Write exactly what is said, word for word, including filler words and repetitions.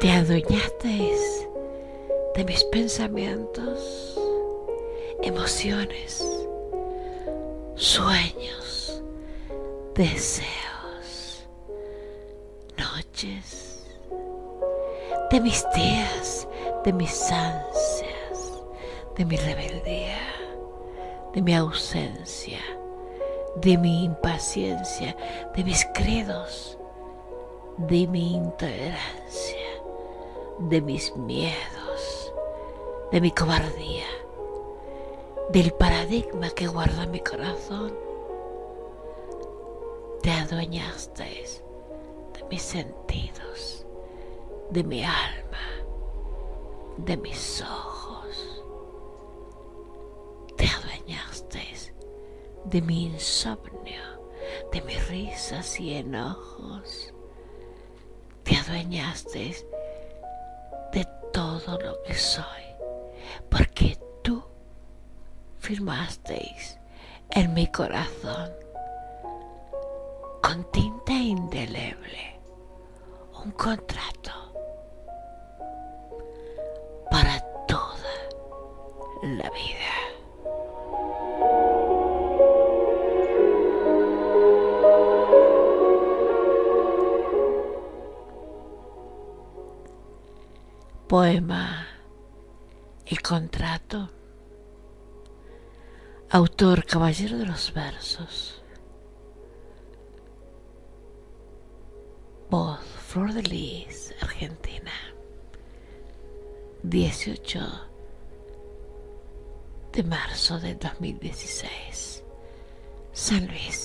Te adueñasteis de mis pensamientos, emociones, sueños, deseos, noches, de mis días, de mis ansias, de mi rebeldía, de mi ausencia, de mi impaciencia, de mis credos, de mi intolerancia, de mis miedos, de mi cobardía, del paradigma que guarda mi corazón. Te adueñasteis de mis sentidos, de mi alma, de mis ojos. Te adueñasteis de mi insomnio, de mis risas y enojos. Te adueñasteis de todo lo que soy, porque tú firmasteis en mi corazón con tinta indeleble un contrato para toda la vida. Poema El contrato. Autor Caballero de los Versos. Voz Flor de Lis, Argentina. dieciocho de marzo del dos mil dieciséis. San Luis.